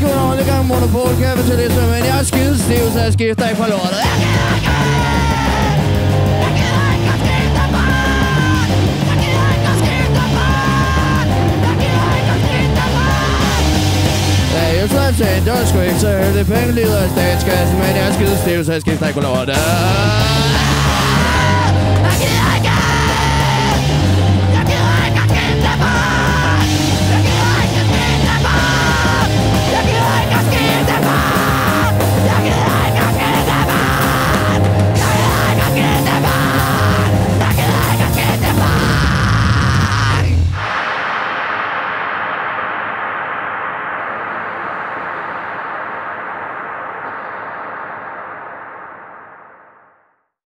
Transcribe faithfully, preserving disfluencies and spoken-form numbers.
danske underholdning monopol kapitalisme, men jeg er skide stiv, så jeg skifter ikke fra lortet. Jeg gider ikke! Jeg gider ikke at skifte bort! Jeg gider ikke at skifte bort! Jeg gider ikke at skifte bort! Ja, jeg tror sagde, det var sgu ikke så højt. Penge lider af statskassen, men jeg er skide stiv, så jeg skifter ikke fra lortet.